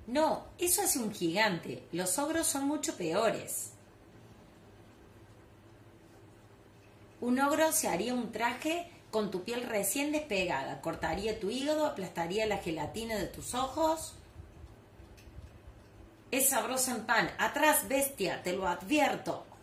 No, eso hace un gigante. Los ogros son mucho peores. Un ogro se haría un traje con tu piel recién despegada, cortaría tu hígado, aplastaría la gelatina de tus ojos. Es sabroso en pan. Atrás, bestia, te lo advierto.